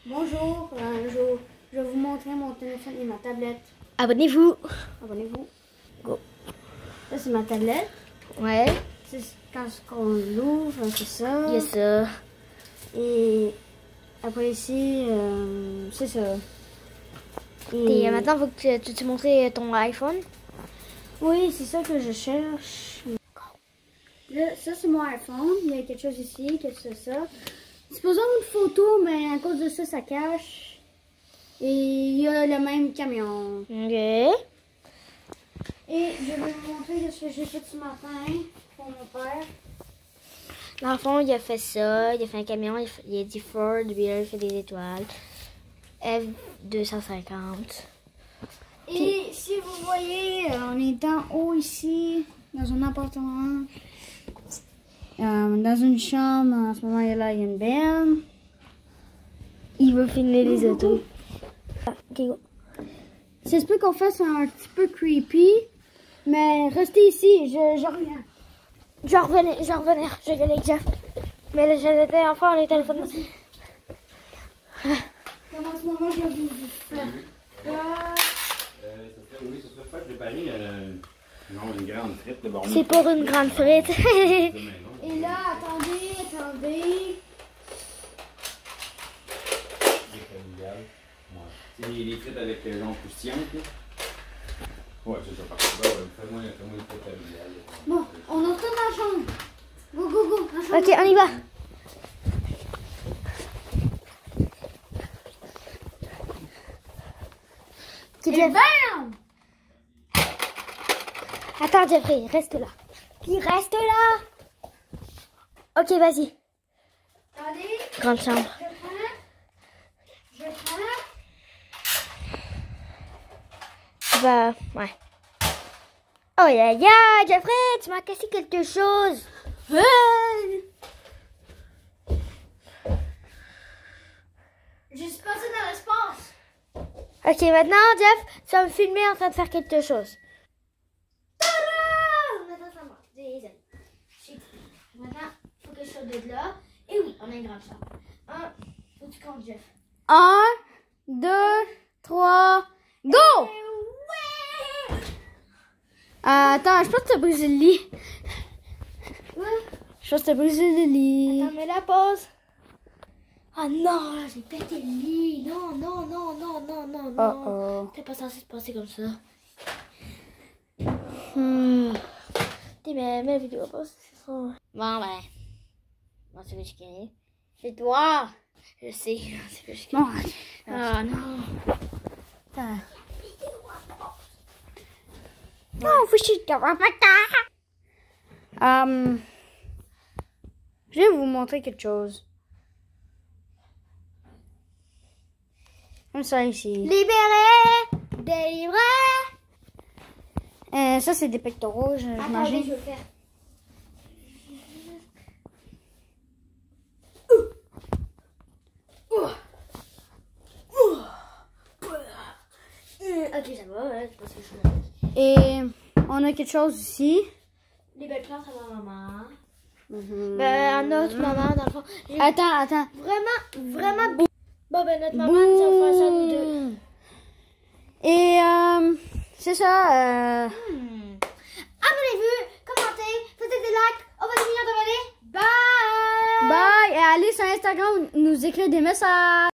Bonjour, je vais vous montrer mon téléphone et ma tablette. Abonnez-vous. Abonnez-vous. Go. Là, c'est ma tablette. Ouais. C'est quand on l'ouvre, c'est ça. Yes, ça. Et après ici, c'est ça. Et maintenant, il faut que tu te montres ton iPhone. Oui, c'est ça que je cherche. Là, ça, c'est mon iPhone. Il y a quelque chose ici, qu'est-ce que c'est ça? C'est posant une photo, mais à cause de ça, ça cache. Et il y a le même camion. Ok. Et je vais vous montrer ce que j'ai fait ce matin pour mon père. Dans le fond, il a fait ça. Il a fait un camion. Il a dit Ford. Puis là, il fait des étoiles. F250. Et si vous voyez, on est en haut ici, dans un appartement. Dans une chambre, en ce moment, il y a une benne. Il veut filmer les autos. Ok, go. Ça se peut qu'on fasse un petit peu creepy, mais restez ici, je reviens. Je vais revenir. Je vais avec Jeff. Mais là, j'étais enfin les téléphones. Comme en ce moment, je vais vous faire. Oui, ça serait pas préparé une grande frite de bon. C'est pour une grande frite. Et là, attendez. C'est les frites avec genre croustillantes, là. Ouais, c'est ça, parfait. Fais-moi une frite familiale. Bon, on entend dans la chambre. Go, dans la chambre. Ok, on y va. Et bam! Attends, Jeffrey, reste là. Puis reste là. Ok, vas-y. Attendez, Grande chambre. je prends. Bah, ouais. Oh ya ya, Jeffrey, tu m'as cassé quelque chose. Je suis passée dans l'espace. Ok, maintenant, Jeff, tu vas me filmer en train de faire quelque chose. Maintenant, ça marche. Maintenant, il faut que je sorte de là. Et oui, on a une grande chambre. Faut que tu comptes, Jeff. 1, 2, 3, go! Ouais! Attends, je pense que t'as brisé le lit. Ouais. Je pense que t'as brisé le lit. Attends, mets la pause. Oh non, j'ai pété le lit. Non. Oh. T'es pas censé se passer comme ça. T'es mais la vidéo pas, c'est ça. Bon ben. Bon, c'est que je gagne. C'est toi. Je sais, c'est que je gagne. Ah non. Attends. Non, faut chier de Je vais vous montrer quelque chose. Comme ça ici. Libéré, délivré. Ça, c'est des pectoraux, j'imagine. Je vais faire. Ok, ça va, ouais, je pense que je suis. Et on a quelque chose ici. Les belles plantes à ma maman. Ben, notre maman, dans le fond. Attends. Vraiment beau. Bon, ben, notre maman nous a fait ça, nous deux. Et c'est ça. Abonnez-vous, commentez, faites des likes. On va finir d'abonner. Bye! Bye. Et allez sur Instagram nous écrire des messages.